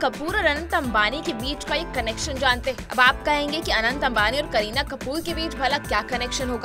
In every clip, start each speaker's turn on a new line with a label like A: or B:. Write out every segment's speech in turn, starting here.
A: कपूर और अनंत अंबानी के बीच का ये कनेक्शन जानते हैं। अब आप कहेंगे कि अनंत अंबानी और करीना कपूर के बीच भला क्या कनेक्शन होगा,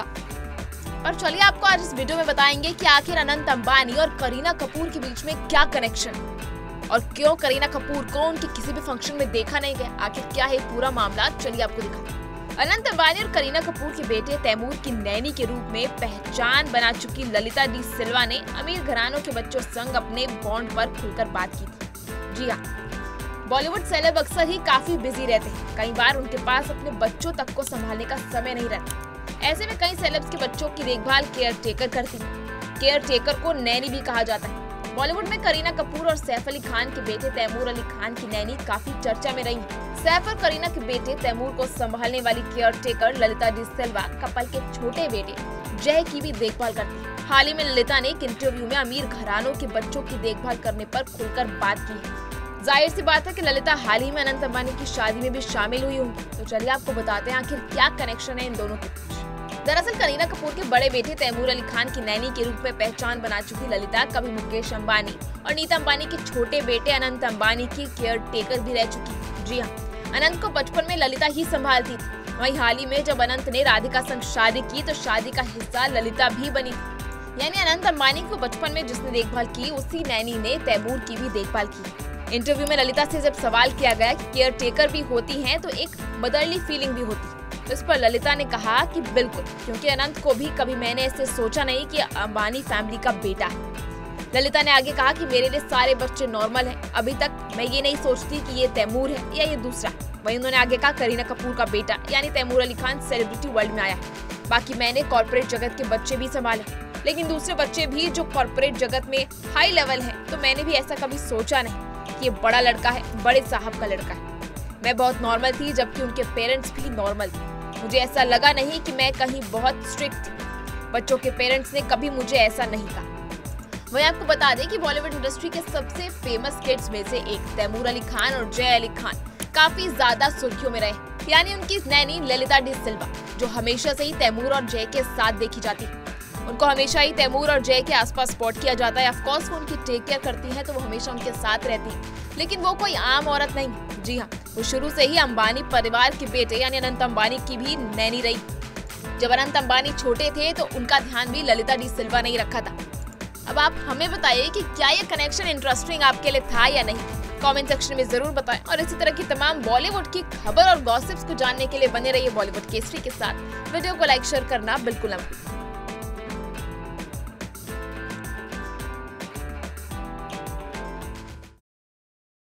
A: और चलिए आपको आज इस वीडियो में बताएंगे कि आखिर अनंत अंबानी और करीना कपूर के बीच में क्या कनेक्शन और क्यों करीना कपूर को उनके किसी भी फंक्शन में देखा नहीं गया। आखिर क्या है पूरा मामला, चलिए आपको दिखाते हैं। अनंत अंबानी और करीना कपूर के बेटे तैमूर की नैनी के रूप में पहचान बना चुकी ललिता डी सिल्वा ने अमीर घरानों के बच्चों संग अपने बॉन्ड पर खुलकर बात की थी। जी हाँ, बॉलीवुड सेलेब अक्सर ही काफी बिजी रहते हैं। कई बार उनके पास अपने बच्चों तक को संभालने का समय नहीं रहता। ऐसे में कई सेलेब्स के बच्चों की देखभाल केयर टेकर करती है। केयर टेकर को नैनी भी कहा जाता है। बॉलीवुड में करीना कपूर और सैफ अली खान के बेटे तैमूर अली खान की नैनी काफी चर्चा में रही है। सैफ और करीना के बेटे तैमूर को संभालने वाली caretaker Lalita D'Silva couple के छोटे बेटे जय की भी देखभाल करती है। हाल ही में ललिता ने एक इंटरव्यू में अमीर घरानों के बच्चों की देखभाल करने पर खुलकर बात की है। जाहिर सी बात है कि ललिता हाल ही में अनंत अंबानी की शादी में भी शामिल हुई होंगी। तो चलिए आपको बताते हैं आखिर क्या कनेक्शन है इन दोनों के बीच। दरअसल करीना कपूर के बड़े बेटे तैमूर अली खान की नैनी के रूप में पहचान बना चुकी ललिता कभी मुकेश अंबानी और नीता अंबानी के छोटे बेटे अनंत अंबानी की केयर टेकर भी रह चुकी। जी हाँ, अनंत को बचपन में ललिता ही संभालती थी। वहीं हाल ही में जब अनंत ने राधिका संग शादी की तो शादी का हिस्सा ललिता भी बनी थी। यानी अनंत अंबानी को बचपन में जिसने देखभाल की उसी नैनी ने तैमूर की भी देखभाल की। इंटरव्यू में ललिता से जब सवाल किया गया कि केयर टेकर भी होती हैं तो एक मदरली फीलिंग भी होती है, तो इस पर ललिता ने कहा कि बिल्कुल, क्योंकि अनंत को भी कभी मैंने ऐसे सोचा नहीं कि अंबानी फैमिली का बेटा है। ललिता ने आगे कहा कि मेरे लिए सारे बच्चे नॉर्मल हैं। अभी तक मैं ये नहीं सोचती कि ये तैमूर है या ये दूसरा। वहीं उन्होंने आगे कहा करीना कपूर का बेटा यानी तैमूर अली खान सेलिब्रिटी वर्ल्ड में आया है। बाकी मैंने कॉर्पोरेट जगत के बच्चे भी संभाले, लेकिन दूसरे बच्चे भी जो कॉर्पोरेट जगत में हाई लेवल है, तो मैंने भी ऐसा कभी सोचा नहीं कि ये बड़ा लड़का है, बड़े साहब का लड़का है। मैं बहुत नॉर्मल थी जबकि उनके पेरेंट्स भी नॉर्मल थे। मुझे ऐसा लगा नहीं कि मैं कहीं बहुत स्ट्रिक्ट थी। बच्चों के पेरेंट्स ने कभी मुझे ऐसा नहीं कहा। वहीं आपको बता दें कि बॉलीवुड इंडस्ट्री के सबसे फेमस किड्स में से एक तैमूर अली खान और जय अली खान काफी ज्यादा सुर्खियों में रहे। यानी उनकी नैनी ललिता डी सिल्वा, जो हमेशा से ही तैमूर और जय के साथ देखी जाती है। उनको हमेशा ही तैमूर और जय के आसपास स्पॉट किया जाता है। ऑफ कोर्स वो उनकी टेक केयर करती हैं, तो वो हमेशा उनके साथ रहती है, लेकिन वो कोई आम औरत नहीं। जी हाँ, वो शुरू से ही अंबानी परिवार के बेटे यानी अनंत अंबानी की भी नैनी रही। जब अनंत अंबानी छोटे थे तो उनका ध्यान भी ललिता डी सिल्वा ने ही रखा था। अब आप हमें बताइए कि क्या ये कनेक्शन इंटरेस्टिंग आपके लिए था या नहीं। कमेंट सेक्शन में जरूर बताएं और इसी तरह की तमाम बॉलीवुड की खबर और गॉसिप्स को जानने के लिए बने रहिए बॉलीवुड केसरी के साथ। वीडियो को लाइक शेयर करना बिल्कुल ना भूलें।